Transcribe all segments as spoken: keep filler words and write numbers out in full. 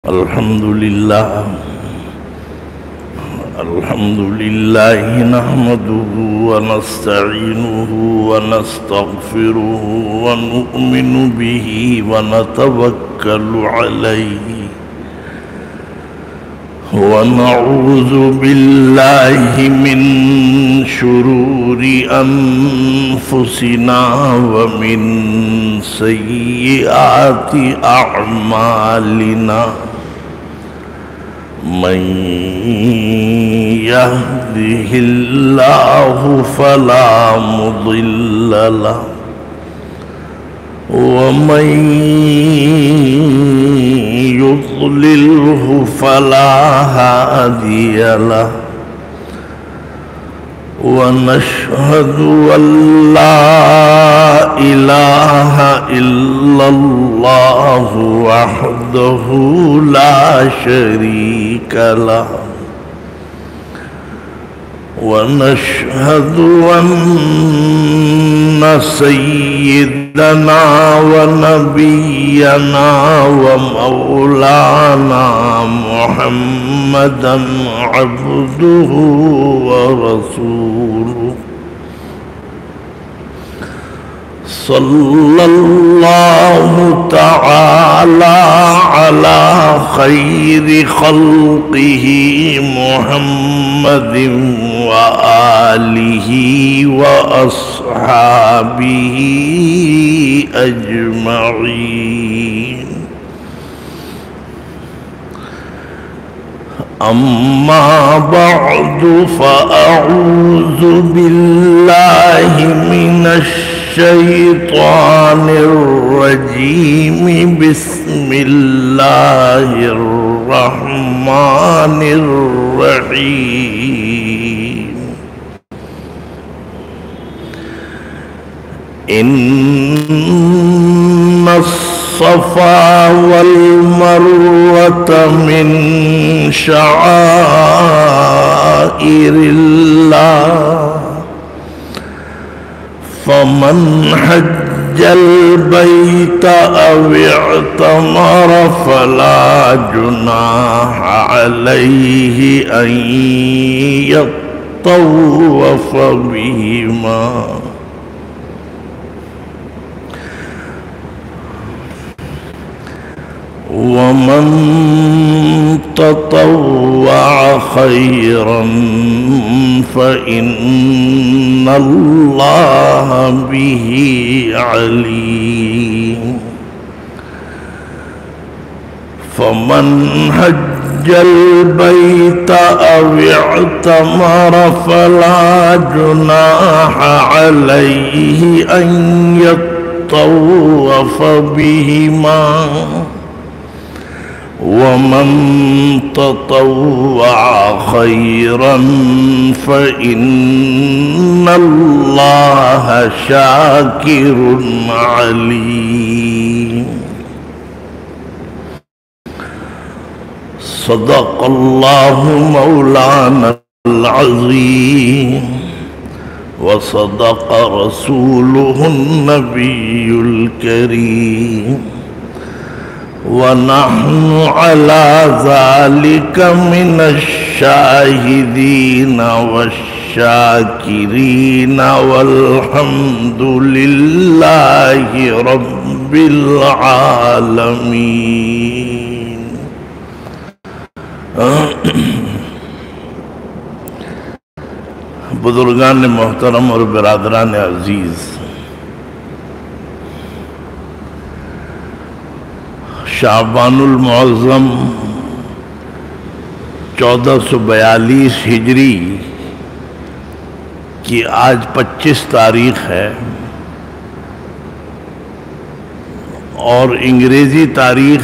الحمد لله الحمد لله نحمده ونستعينه ونستغفره ونؤمن به ونتوكل عليه ونعوذ بالله من شرور أنفسنا ومن سيئات أعمالنا من يهده الله فلا مضل له ومن يضلله فلا هادي له ونشهد أن لا إله إلا الله وحده لا شريك له ونشهد أن سيدنا ونبينا ومولانا محمدا عبده ورسوله صلى الله تعالى على خير خلقه محمد وآله وأصحابه أجمعين أما بعد فأعوذ بالله من الشيطان الرجيم بسم الله الرحمن الرحيم إن الصفا والمروة من شعائر الله فمن حج البيت أو اعتمر فلا جناح عليه أن يطوف بهما ومن تطوع خيرا فإن الله به عليم فمن حج البيت أو اعتمر فلا جناح عليه أن يطوف بهما ومن تطوع خيرا فإن الله شاكر عليم صدق الله مولانا العظيم وصدق رسوله النبي الكريم ونحن على ذلك من الشاهدين والشاكرين والحمد لله رب العالمين. بزرگان محترم اور برادران عزیز، شعبان المعظم چودہ سو بیالیس ہجری کی آج پچیس تاریخ ہے اور انگریزی تاریخ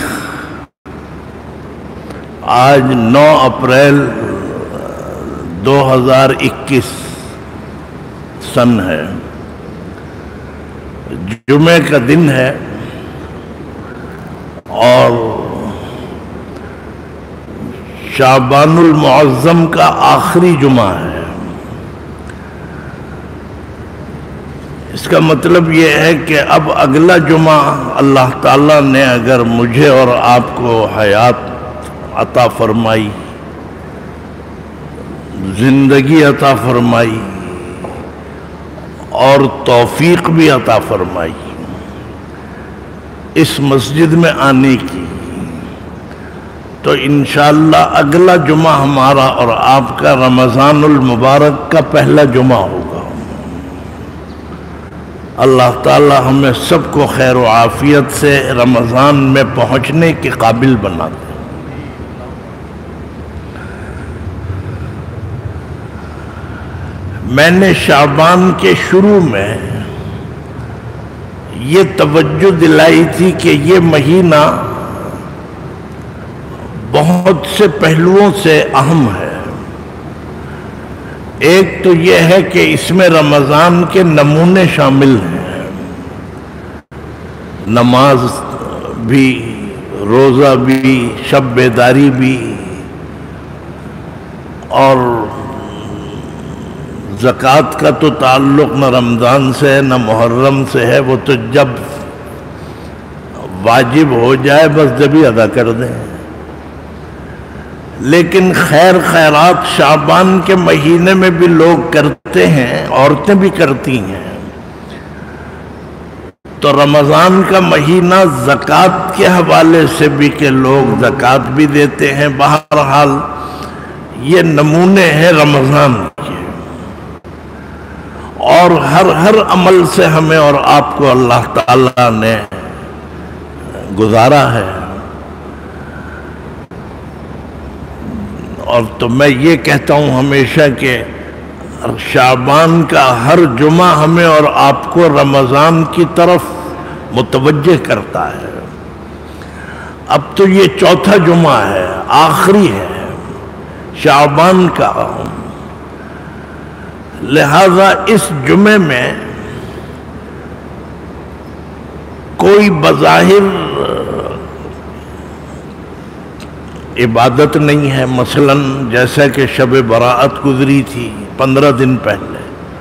آج نو اپریل دو ہزار اکیس سن ہے، جمعہ کا دن ہے اور شعبان المعظم کا آخری جمعہ ہے۔ اس کا مطلب یہ ہے کہ اب اگلا جمعہ اللہ تعالیٰ نے اگر مجھے اور آپ کو حیات عطا فرمائی، زندگی عطا فرمائی اور توفیق بھی عطا فرمائی اس مسجد میں آنے کی، تو انشاءاللہ اگلا جمعہ ہمارا اور آپ کا رمضان المبارک کا پہلا جمعہ ہوگا۔ اللہ تعالی ہمیں سب کو خیر و عافیت سے رمضان میں پہنچنے کے قابل بنا دے۔ میں نے شعبان کے شروع میں یہ توجہ دلائی تھی کہ یہ مہینہ بہت سے پہلوؤں سے اہم ہے۔ ایک تو یہ ہے کہ اس میں رمضان کے نمونے شامل ہیں، نماز بھی، روزہ بھی، شب بیداری بھی، اور زکوٰۃ کا تو تعلق نہ رمضان سے ہے نہ محرم سے ہے، وہ تو جب واجب ہو جائے بس جب ہی ادا کر دیں۔ لیکن خیر خیرات شعبان کے مہینے میں بھی لوگ کرتے ہیں، عورتیں بھی کرتی ہیں، تو رمضان کا مہینہ زکوٰۃ کے حوالے سے بھی کہ لوگ زکوٰۃ بھی دیتے ہیں۔ بہرحال یہ نمونے ہیں رمضان کے، اور ہر ہر عمل سے ہمیں اور آپ کو اللہ تعالیٰ نے گزارا ہے۔ اور تو میں یہ کہتا ہوں ہمیشہ کہ شعبان کا ہر جمعہ ہمیں اور آپ کو رمضان کی طرف متوجہ کرتا ہے۔ اب تو یہ چوتھا جمعہ ہے، آخری ہے شعبان کا، لہذا اس جمعے میں کوئی بظاہر عبادت نہیں ہے، مثلاً جیسا کہ شب براءت گزری تھی پندرہ دن پہلے،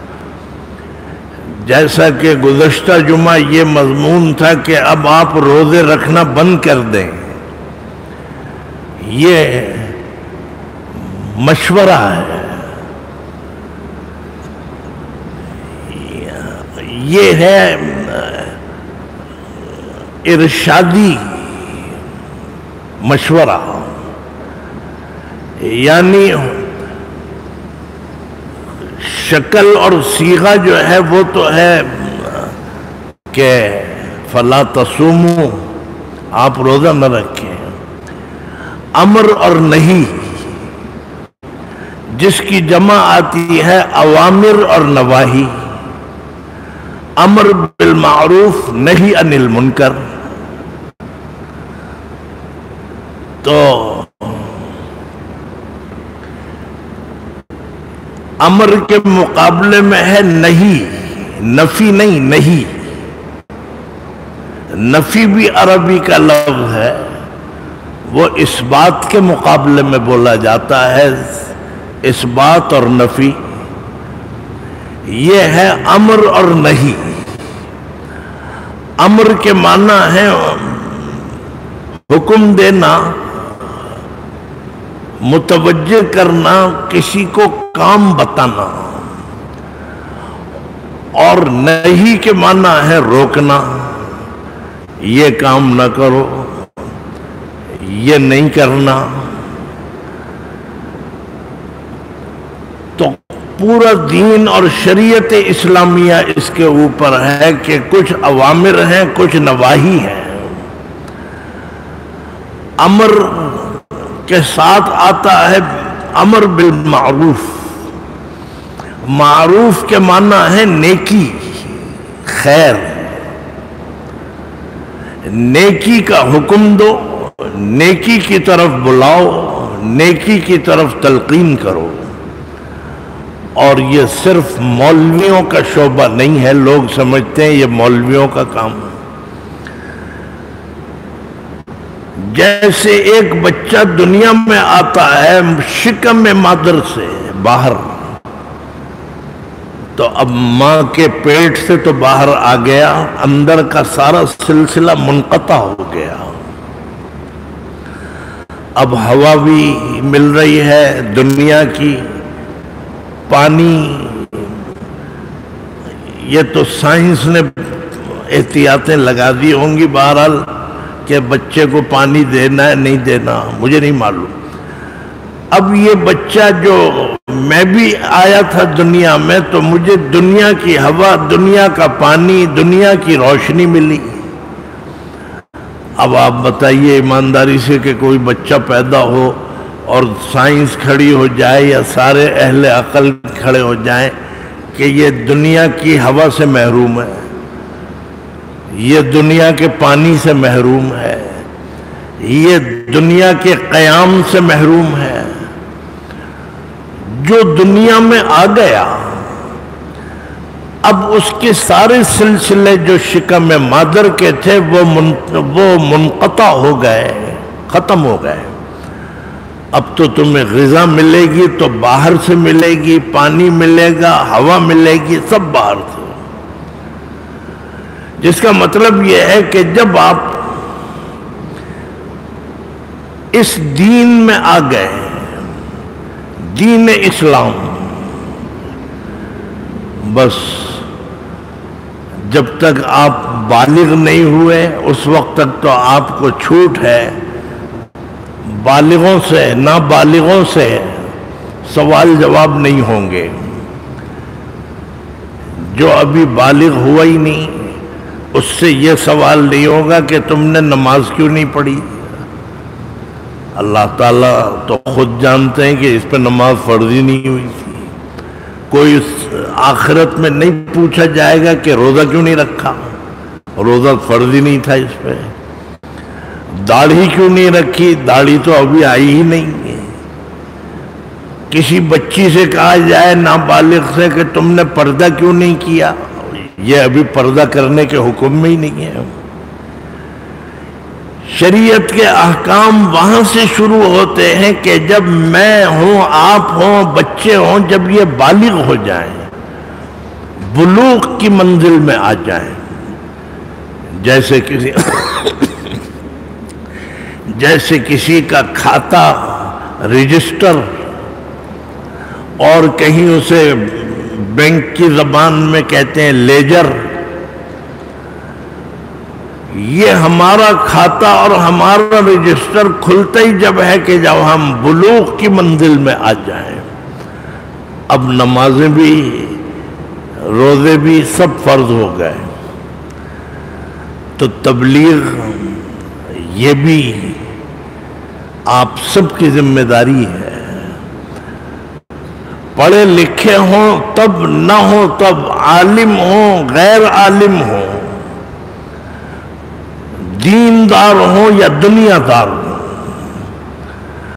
جیسا کہ گزشتہ جمعہ یہ مضمون تھا کہ اب آپ روزے رکھنا بند کر دیں، یہ مشورہ ہے، یہ ہے ارشادی مشورہ، یعنی شکل اور صیغہ جو ہے وہ تو ہے کہ فلا تصوموا، آپ روزہ نہ رکھیں، امر اور نہیں جس کی جمع آتی ہے اوامر اور نواہی، امر بالمعروف نہی عن المنکر، تو امر کے مقابلے میں ہے نہیں، نفی نہیں، نہیں، نفی بھی عربی کا لفظ ہے، وہ اس بات کے مقابلے میں بولا جاتا ہے، اس بات اور نفی، یہ ہے امر اور نہیں۔ امر کے معنی ہے حکم دینا، متوجہ کرنا، کسی کو کام بتانا، اور نہیں کے معنی ہے روکنا، یہ کام نہ کرو، یہ نہیں کرنا۔ تو پورا دین اور شریعت اسلامیہ اس کے اوپر ہے کہ کچھ اوامر ہیں، کچھ نواہی ہیں۔ امر کے ساتھ آتا ہے امر بالمعروف، معروف کے معنی ہے نیکی، خیر، نیکی کا حکم دو، نیکی کی طرف بلاؤ، نیکی کی طرف تلقین کرو۔ اور یہ صرف مولویوں کا شعبہ نہیں ہے، لوگ سمجھتے ہیں یہ مولویوں کا کام ہے۔ جیسے ایک بچہ دنیا میں آتا ہے شکم مادر سے باہر، تو اب ماں کے پیٹ سے تو باہر آ گیا، اندر کا سارا سلسلہ منقطع ہو گیا۔ اب ہوا بھی مل رہی ہے دنیا کی، پانی، یہ تو سائنس نے احتیاطیں لگا دی ہوں گی بہرحال کہ بچے کو پانی دینا ہے نہیں دینا مجھے نہیں معلوم۔ اب یہ بچہ جو میں بھی آیا تھا دنیا میں تو مجھے دنیا کی ہوا، دنیا کا پانی، دنیا کی روشنی ملی۔ اب آپ بتائیے ایمانداری سے کہ کوئی بچہ پیدا ہو اور سائنس کھڑی ہو جائے یا سارے اہل عقل کھڑے ہو جائیں کہ یہ دنیا کی ہوا سے محروم ہے، یہ دنیا کے پانی سے محروم ہے، یہ دنیا کے قیام سے محروم ہے، جو دنیا میں آ گیا اب اس کے سارے سلسلے جو شکم مادر کے تھے وہ وہ منقطع ہو گئے، ختم ہو گئے۔ اب تو تمہیں غذا ملے گی تو باہر سے ملے گی، پانی ملے گا، ہوا ملے گی، سب باہر سے۔ جس کا مطلب یہ ہے کہ جب آپ اس دین میں آ گئے، دین اسلام، بس جب تک آپ بالغ نہیں ہوئے اس وقت تک تو آپ کو چھوٹ ہے بالغوں سے، نابالغوں سے سوال جواب نہیں ہوں گے۔ جو ابھی بالغ ہوا ہی نہیں اس سے یہ سوال نہیں ہوگا کہ تم نے نماز کیوں نہیں پڑھی۔ اللہ تعالیٰ تو خود جانتے ہیں کہ اس پہ نماز فرض ہی نہیں ہوئی تھی۔ کوئی آخرت میں نہیں پوچھا جائے گا کہ روزہ کیوں نہیں رکھا، روزہ فرض ہی نہیں تھا اس پہ۔ داڑھی کیوں نہیں رکھی، داڑھی تو ابھی آئی ہی نہیں ہے۔ کسی بچی سے کہا جائے نابالغ سے کہ تم نے پردہ کیوں نہیں کیا، یہ ابھی پردہ کرنے کے حکم میں ہی نہیں ہے۔ شریعت کے احکام وہاں سے شروع ہوتے ہیں کہ جب میں ہوں، آپ ہوں، بچے ہوں، جب یہ بالغ ہو جائیں، بلوغ کی منزل میں آ جائیں۔ جیسے کسی جیسے کسی کا کھاتا رجسٹر اور کہیں اسے بینک کی زبان میں کہتے ہیں لیجر، یہ ہمارا کھاتا اور ہمارا رجسٹر کھلتا ہی جب ہے کہ جب ہم بلوغ کی منزل میں آ جائیں۔ اب نمازیں بھی، روزے بھی سب فرض ہو گئے، تو تبلیغ یہ بھی آپ سب کی ذمہ داری ہے۔ پڑھے لکھے ہوں تب نہ ہوں تب، عالم ہوں غیر عالم ہوں، دیندار ہوں یا دنیا دار ہوں،